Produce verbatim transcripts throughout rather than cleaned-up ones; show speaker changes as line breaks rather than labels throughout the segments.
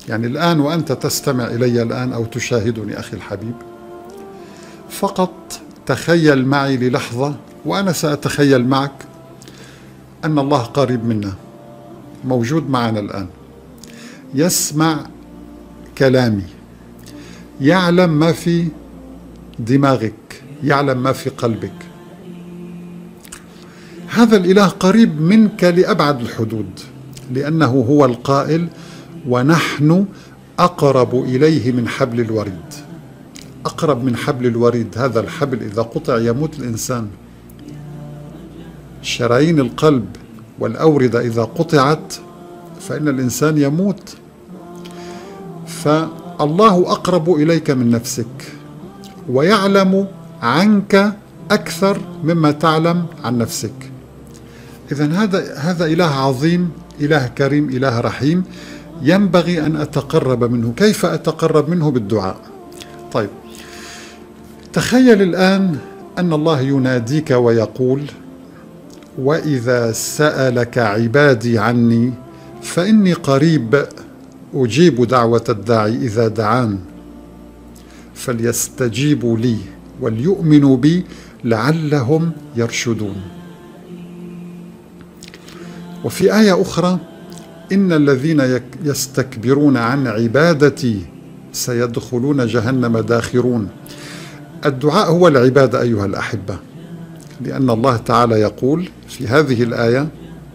يعني الآن وأنت تستمع إلي الآن أو تشاهدني أخي الحبيب، فقط تخيل معي للحظة وأنا سأتخيل معك أن الله قريب منا، موجود معنا الآن، يسمع كلامي، يعلم ما في دماغك، يعلم ما في قلبك. هذا الإله قريب منك لأبعد الحدود، لأنه هو القائل: ونحن أقرب إليه من حبل الوريد. أقرب من حبل الوريد، هذا الحبل إذا قطع يموت الإنسان. شرايين القلب والأوردة إذا قطعت فإن الإنسان يموت. فالله أقرب إليك من نفسك، ويعلم عنك أكثر مما تعلم عن نفسك. إذن هذا هذا إله عظيم، إله كريم، إله رحيم، ينبغي أن أتقرب منه. كيف أتقرب منه؟ بالدعاء. طيب، تخيل الآن أن الله يناديك ويقول: وإذا سألك عبادي عني فإني قريب أجيب دعوة الداعي إذا دعان فليستجيبوا لي وليؤمنوا بي لعلهم يرشدون. وفي آية أخرى: إن الذين يستكبرون عن عبادتي سيدخلون جهنم داخرون. الدعاء هو العبادة أيها الأحبة، لأن الله تعالى يقول في هذه الآية: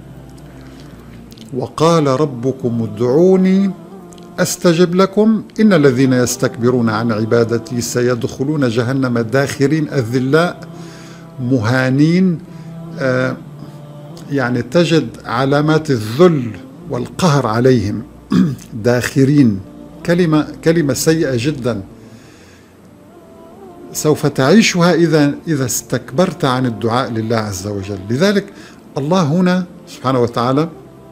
وقال ربكم ادعوني أستجب لكم إن الذين يستكبرون عن عبادتي سيدخلون جهنم داخرين، الذلاء مهانين. آه يعني تجد علامات الذل والقهر عليهم. داخرين، كلمة كلمة سيئة جدا، سوف تعيشها إذا إذا استكبرت عن الدعاء لله عز وجل. لذلك الله هنا سبحانه وتعالى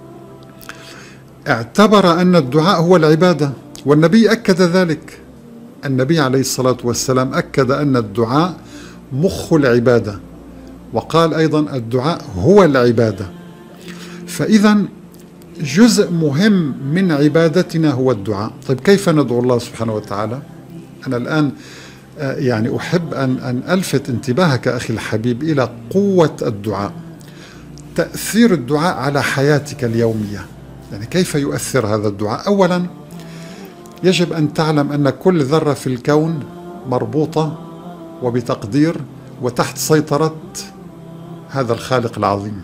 اعتبر أن الدعاء هو العبادة، والنبي أكد ذلك. النبي عليه الصلاة والسلام أكد أن الدعاء مخ العبادة، وقال أيضا الدعاء هو العبادة. فإذا جزء مهم من عبادتنا هو الدعاء. طيب، كيف ندعو الله سبحانه وتعالى؟ أنا الآن يعني أحب أن أن ألفت انتباهك أخي الحبيب إلى قوة الدعاء، تأثير الدعاء على حياتك اليومية. يعني كيف يؤثر هذا الدعاء؟ أولا، يجب أن تعلم أن كل ذرة في الكون مربوطة وبتقدير وتحت سيطرة هذا الخالق العظيم.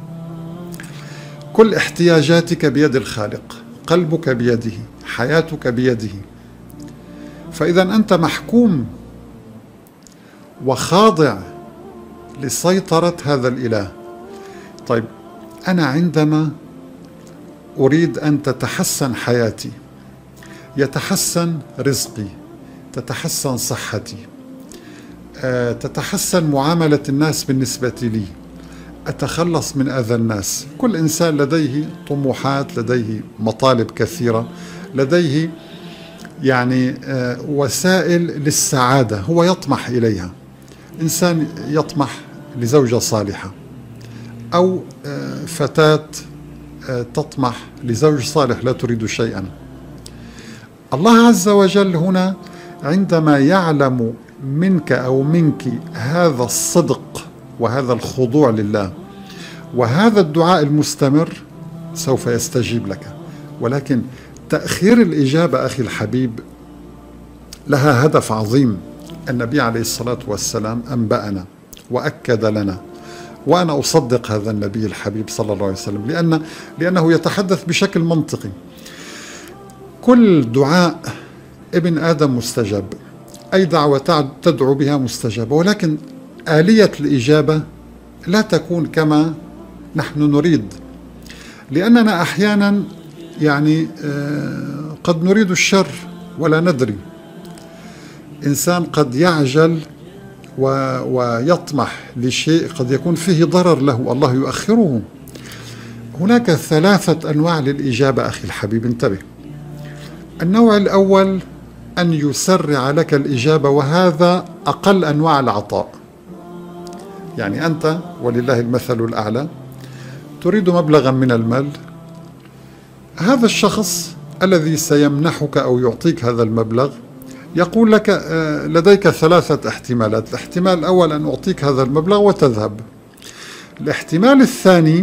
كل احتياجاتك بيد الخالق، قلبك بيده، حياتك بيده. فإذا أنت محكوم وخاضع لسيطرة هذا الإله. طيب، أنا عندما أريد أن تتحسن حياتي، يتحسن رزقي، تتحسن صحتي، تتحسن معاملة الناس بالنسبة لي، أتخلص من أذى الناس. كل إنسان لديه طموحات، لديه مطالب كثيرة، لديه يعني وسائل للسعادة هو يطمح إليها. إنسان يطمح لزوجة صالحة، أو فتاة تطمح لزوج صالح لا تريد شيئا. الله عز وجل هنا عندما يعلم منك أو منك هذا الصدق وهذا الخضوع لله وهذا الدعاء المستمر سوف يستجيب لك. ولكن تأخير الإجابة أخي الحبيب لها هدف عظيم. النبي عليه الصلاة والسلام أنبأنا وأكد لنا، وأنا أصدق هذا النبي الحبيب صلى الله عليه وسلم، لأن لأنه يتحدث بشكل منطقي. كل دعاء ابن آدم مستجاب، أي دعوة تدعو بها مستجابة، ولكن آلية الإجابة لا تكون كما نحن نريد، لأننا أحيانا يعني قد نريد الشر ولا ندري. إنسان قد يعجل ويطمح لشيء قد يكون فيه ضرر له، الله يؤخره. هناك ثلاثة أنواع للإجابة أخي الحبيب، انتبه. النوع الأول أن يسرع لك الإجابة، وهذا أقل أنواع العطاء. يعني أنت ولله المثل الأعلى تريد مبلغا من المال، هذا الشخص الذي سيمنحك أو يعطيك هذا المبلغ يقول لك لديك ثلاثة احتمالات. الاحتمال الأول أن أعطيك هذا المبلغ وتذهب. الاحتمال الثاني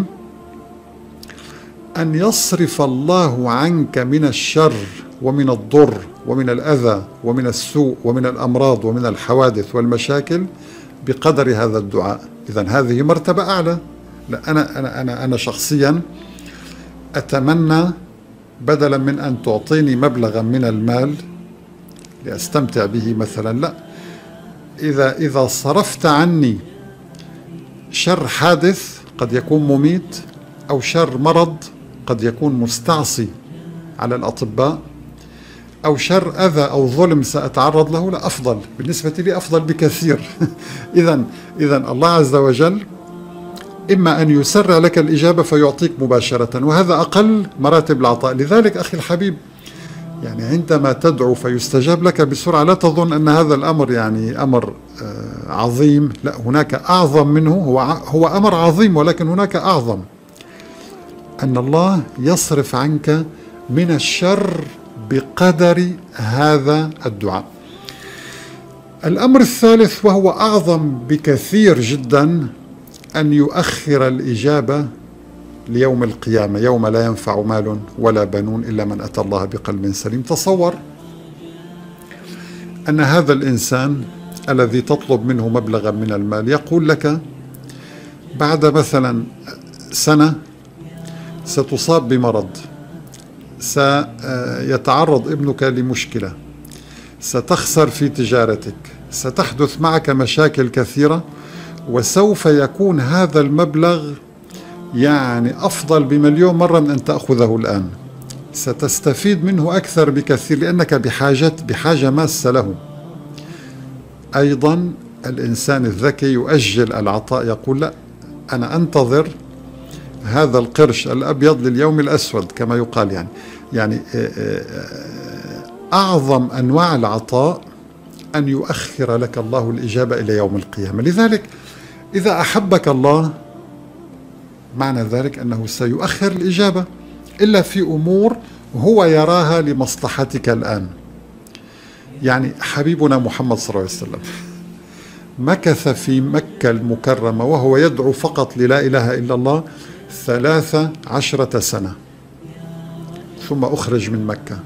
أن يصرف الله عنك من الشر ومن الضر ومن الأذى ومن السوء ومن الأمراض ومن الحوادث والمشاكل بقدر هذا الدعاء. إذن هذه مرتبة أعلى. لا أنا أنا أنا أنا شخصيا أتمنى بدلا من أن تعطيني مبلغا من المال لأستمتع به مثلا، لا، إذا إذا صرفت عني شر حادث قد يكون مميت أو شر مرض قد يكون مستعصي على الأطباء أو شر أذى أو ظلم سأتعرض له، لا، أفضل بالنسبة لي، أفضل بكثير. إذن إذن الله عز وجل إما أن يسرع لك الإجابة فيعطيك مباشرة، وهذا أقل مراتب العطاء. لذلك أخي الحبيب، يعني عندما تدعو فيستجاب لك بسرعة لا تظن أن هذا الأمر يعني أمر عظيم، لا، هناك أعظم منه. هو هو أمر عظيم ولكن هناك أعظم، أن الله يصرف عنك من الشر بقدر هذا الدعاء. الأمر الثالث وهو أعظم بكثير جدا، أن يؤخر الإجابة ليوم القيامة، يوم لا ينفع مال ولا بنون إلا من أتى الله بقلب سليم. تصور أن هذا الإنسان الذي تطلب منه مبلغا من المال يقول لك بعد مثلا سنة ستصاب بمرض، سيتعرض ابنك لمشكلة، ستخسر في تجارتك، ستحدث معك مشاكل كثيرة، وسوف يكون هذا المبلغ يعني أفضل بمليون مرة من أن تأخذه الآن. ستستفيد منه أكثر بكثير لأنك بحاجة بحاجة ماسة له. أيضا الإنسان الذكي يؤجل العطاء، يقول لا، أنا أنتظر هذا القرش الأبيض لليوم الأسود كما يقال. يعني يعني أعظم أنواع العطاء أن يؤخر لك الله الإجابة إلى يوم القيامة. لذلك إذا أحبك الله معنى ذلك أنه سيؤخر الإجابة إلا في أمور هو يراها لمصلحتك الآن. يعني حبيبنا محمد صلى الله عليه وسلم مكث في مكة المكرمة وهو يدعو فقط للا إله إلا الله ثلاث عشرة سنة ثم أخرج من مكة.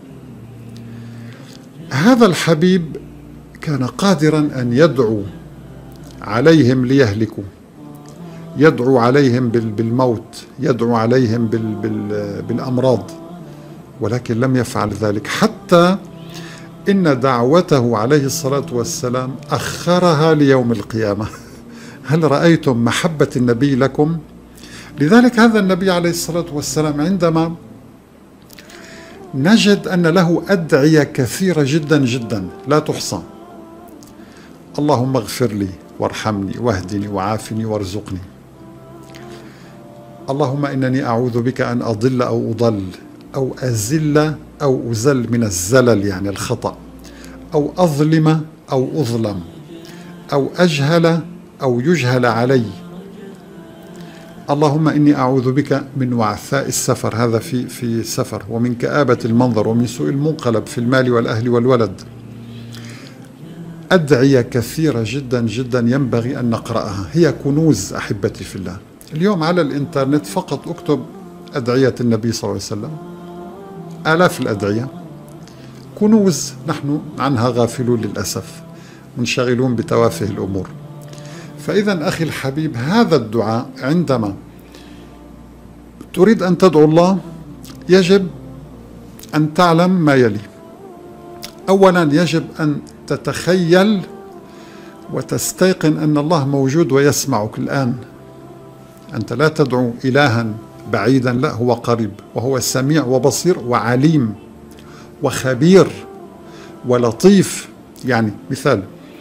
هذا الحبيب كان قادرا أن يدعو عليهم ليهلكوا، يدعو عليهم بالموت، يدعو عليهم بالأمراض، ولكن لم يفعل ذلك، حتى إن دعوته عليه الصلاة والسلام أخرها ليوم القيامة. هل رأيتم محبة النبي لكم؟ لذلك هذا النبي عليه الصلاة والسلام عندما نجد أن له أدعية كثيرة جدا جدا لا تحصى: اللهم اغفر لي وارحمني واهدني وعافني وارزقني، اللهم إنني أعوذ بك أن أضل أو أضل أو أزل أو أزل من الزلل يعني الخطأ، أو أظلم أو أظلم، أو أجهل أو يجهل علي، اللهم إني أعوذ بك من وعثاء السفر، هذا في في سفر، ومن كآبة المنظر، ومن سوء المنقلب في المال والأهل والولد. أدعية كثيرة جدا جدا ينبغي أن نقرأها، هي كنوز أحبتي في الله. اليوم على الإنترنت فقط أكتب أدعية النبي صلى الله عليه وسلم، آلاف الأدعية، كنوز نحن عنها غافلون للأسف، منشغلون بتوافه الأمور. فإذا أخي الحبيب، هذا الدعاء عندما تريد أن تدعو الله يجب أن تعلم ما يلي. أولا يجب أن تتخيل وتستيقن أن الله موجود ويسمعك الآن. أنت لا تدعو إلها بعيدا، لا، هو قريب، وهو سميع وبصير وعليم وخبير ولطيف. يعني مثال: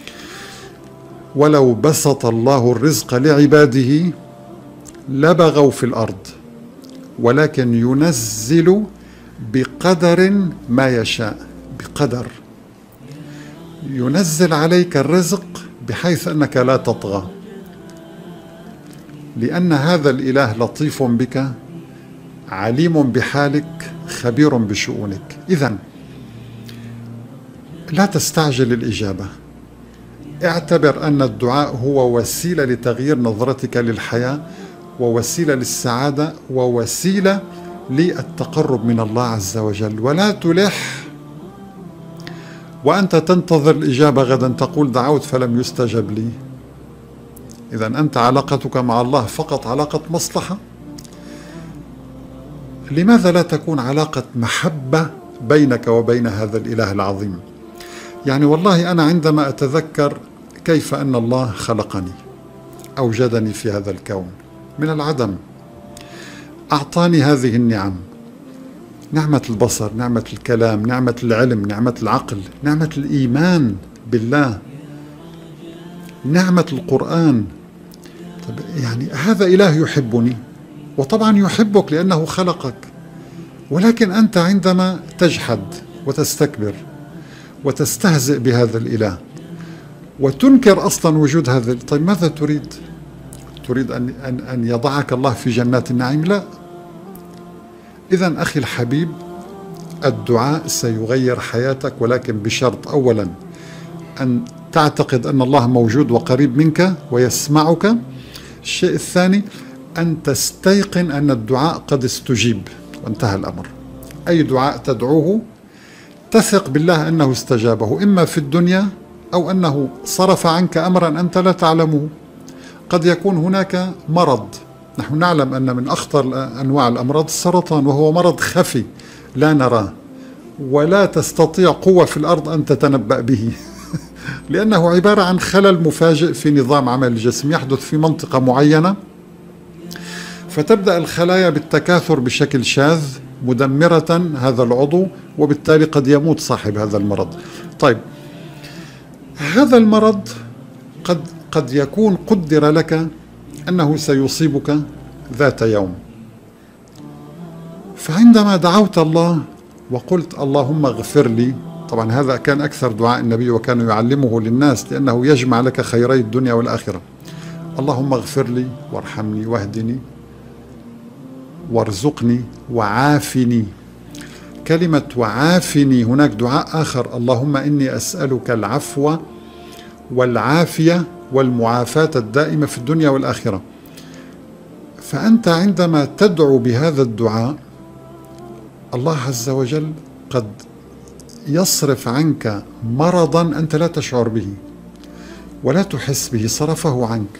ولو بسط الله الرزق لعباده لبغوا في الأرض ولكن ينزل بقدر ما يشاء. بقدر ينزل عليك الرزق بحيث أنك لا تطغى، لأن هذا الإله لطيف بك، عليم بحالك، خبير بشؤونك. إذن لا تستعجل الإجابة، اعتبر أن الدعاء هو وسيلة لتغيير نظرتك للحياة، ووسيلة للسعادة، ووسيلة للتقرب من الله عز وجل. ولا تلح وأنت تنتظر الإجابة غدا تقول دعوت فلم يستجب لي. إذن أنت علاقتك مع الله فقط علاقة مصلحة؟ لماذا لا تكون علاقة محبة بينك وبين هذا الإله العظيم؟ يعني والله أنا عندما أتذكر كيف أن الله خلقني، أوجدني في هذا الكون من العدم، أعطاني هذه النعم، نعمة البصر، نعمة الكلام، نعمة العلم، نعمة العقل، نعمة الإيمان بالله، نعمة القرآن. طب يعني هذا إله يحبني، وطبعا يحبك لأنه خلقك، ولكن أنت عندما تجحد وتستكبر وتستهزئ بهذا الإله وتنكر أصلا وجود هذا، طيب ماذا تريد؟ تريد أن, أن, أن يضعك الله في جنات النعيم؟ لا. إذن أخي الحبيب، الدعاء سيغير حياتك، ولكن بشرط أولا أن تعتقد أن الله موجود وقريب منك ويسمعك. الشيء الثاني أن تستيقن أن الدعاء قد استجيب وانتهى الأمر. أي دعاء تدعوه تثق بالله أنه استجابه، إما في الدنيا أو أنه صرف عنك أمرا أنت لا تعلمه. قد يكون هناك مرض، نحن نعلم أن من أخطر أنواع الأمراض السرطان، وهو مرض خفي لا نراه ولا تستطيع قوة في الأرض أن تتنبأ به لأنه عبارة عن خلل مفاجئ في نظام عمل الجسم يحدث في منطقة معينة، فتبدأ الخلايا بالتكاثر بشكل شاذ مدمرة هذا العضو، وبالتالي قد يموت صاحب هذا المرض. طيب هذا المرض قد قد يكون قدر لك أنه سيصيبك ذات يوم، فعندما دعوت الله وقلت اللهم اغفر لي، طبعا هذا كان أكثر دعاء النبي وكان يعلمه للناس لأنه يجمع لك خيري الدنيا والآخرة. اللهم اغفر لي وارحمني واهدني وارزقني وعافني. كلمة وعافني، هناك دعاء آخر، اللهم إني أسألك العفو والعافية والمعافاة الدائمة في الدنيا والآخرة. فأنت عندما تدعو بهذا الدعاء الله عز وجل قد يصرف عنك مرضا أنت لا تشعر به ولا تحس به، صرفه عنك.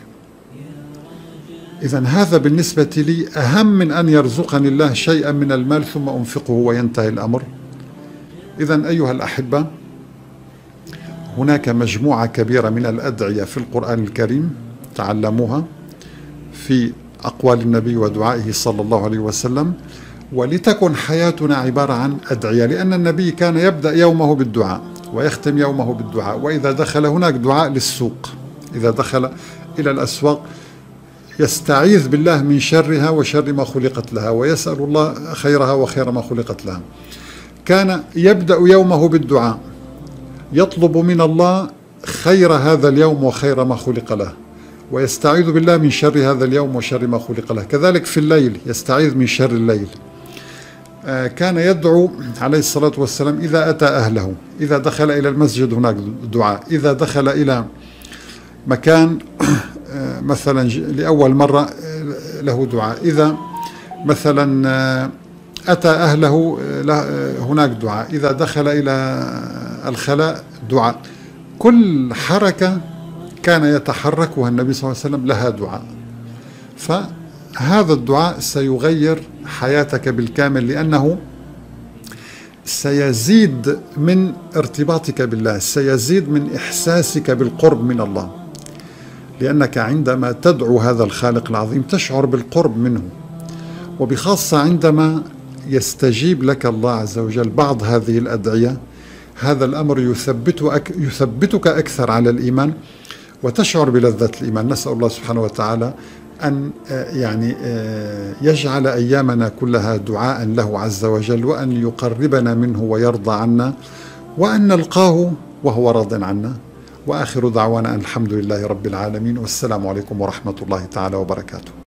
إذن هذا بالنسبة لي أهم من أن يرزقني الله شيئا من المال ثم أنفقه وينتهي الأمر. إذن أيها الأحبة، هناك مجموعة كبيرة من الأدعية في القرآن الكريم تعلموها في أقوال النبي ودعائه صلى الله عليه وسلم، ولتكن حياتنا عبارة عن أدعية، لأن النبي كان يبدأ يومه بالدعاء ويختم يومه بالدعاء. وإذا دخل هناك دعاء للسوق، إذا دخل إلى الأسواق يستعيذ بالله من شرها وشر ما خلقت لها، ويسأل الله خيرها وخير ما خلقت لها. كان يبدأ يومه بالدعاء يطلب من الله خير هذا اليوم وخير ما خلق له، ويستعيذ بالله من شر هذا اليوم وشر ما خلق له. كذلك في الليل يستعيذ من شر الليل. آه كان يدعو عليه الصلاة والسلام إذا أتى أهله، إذا دخل إلى المسجد هناك دعاء، إذا دخل إلى مكان آه مثلا لأول مرة له دعاء، إذا مثلا آه أتى أهله هناك دعاء، إذا دخل إلى الخلاء دعاء. كل حركة كان يتحركها النبي صلى الله عليه وسلم لها دعاء. فهذا الدعاء سيغير حياتك بالكامل، لأنه سيزيد من ارتباطك بالله، سيزيد من إحساسك بالقرب من الله، لأنك عندما تدعو هذا الخالق العظيم تشعر بالقرب منه، وبخاصة عندما يستجيب لك الله عز وجل بعض هذه الأدعية. هذا الأمر يثبتك, يثبتك أكثر على الإيمان، وتشعر بلذة الإيمان. نسأل الله سبحانه وتعالى أن يعني يجعل أيامنا كلها دعاء له عز وجل، وأن يقربنا منه ويرضى عنا، وأن نلقاه وهو راض عنا. وآخر دعوانا أن الحمد لله رب العالمين، والسلام عليكم ورحمة الله تعالى وبركاته.